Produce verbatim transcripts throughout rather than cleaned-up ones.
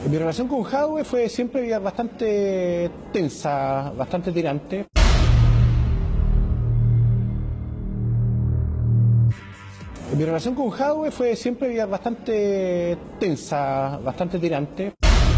Mi relación con Jadwe fue siempre bastante tensa, bastante tirante. Mi relación con Jadwe fue siempre bastante tensa, bastante tirante.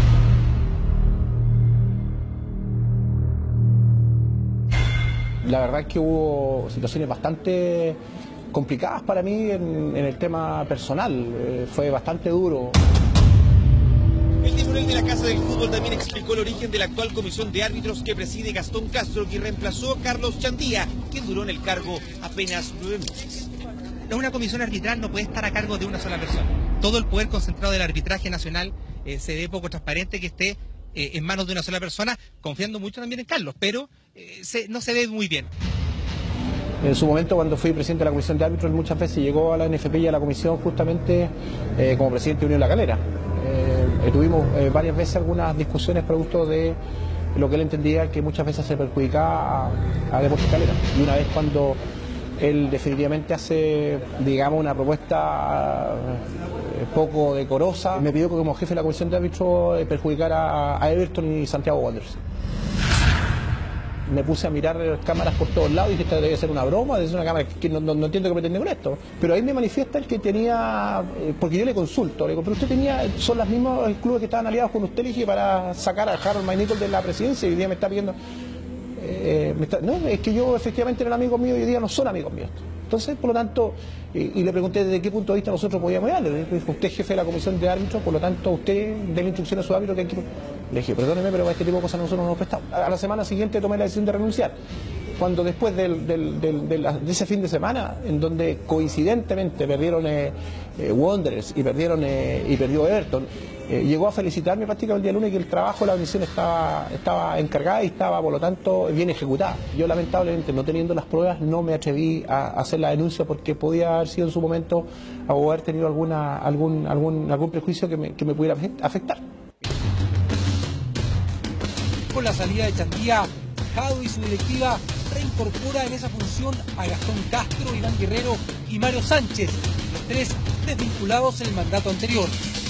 La verdad es que hubo situaciones bastante complicadas para mí en, en el tema personal. Eh, fue bastante duro. El tribunal de la Casa del Fútbol también explicó el origen de la actual comisión de árbitros que preside Gastón Castro, quien reemplazó a Carlos Chandía, quien duró en el cargo apenas nueve meses. Una comisión arbitral no puede estar a cargo de una sola persona. Todo el poder concentrado del arbitraje nacional eh, se ve poco transparente que esté eh, en manos de una sola persona, confiando mucho también en Carlos, pero eh, se, no se ve muy bien. En su momento, cuando fui presidente de la comisión de árbitros, muchas veces llegó a la N F P y a la comisión justamente eh, como presidente de Unión La Calera. Eh, tuvimos eh, varias veces algunas discusiones producto de lo que él entendía que muchas veces se perjudicaba a, a Deportes Calera. Y una vez cuando él definitivamente hace, digamos, una propuesta eh, poco decorosa, me pidió que como jefe de la comisión de árbitros eh, perjudicara a Everton y Santiago Wanderers. Me puse a mirar cámaras por todos lados y dije, esta debe ser una broma, es una cámara que no, no, no entiendo qué pretende con esto. Pero ahí me manifiesta el que tenía, eh, porque yo le consulto, le digo, pero usted tenía, son los mismos clubes que estaban aliados con usted, le dije, para sacar a Harold McNichol de la presidencia y hoy día me está pidiendo, eh, me está, no, es que yo efectivamente eran amigos míos y hoy día no son amigos míos. Entonces, por lo tanto, y, y le pregunté desde qué punto de vista nosotros podíamos darle. Le dije, usted es jefe de la comisión de árbitros, por lo tanto, usted dé la instrucción a su árbitro que hay que... Le dije, perdóneme, pero a este tipo de cosas nosotros no nos prestamos. A la semana siguiente tomé la decisión de renunciar. Cuando después del, del, del, de, la, de ese fin de semana, en donde coincidentemente perdieron eh, eh, Wanderers y perdieron eh, y perdió Everton, eh, llegó a felicitarme prácticamente el día lunes que el trabajo de la comisión estaba, estaba encargada y estaba, por lo tanto, bien ejecutada. Yo lamentablemente, no teniendo las pruebas, no me atreví a hacer la denuncia porque podía haber sido en su momento o haber tenido alguna, algún, algún, algún prejuicio que me, que me pudiera afectar. Con la salida de Chandía, Jadwe y su directiva reincorpora en esa función a Gastón Castro, Iván Guerrero y Mario Sánchez, los tres desvinculados en el mandato anterior.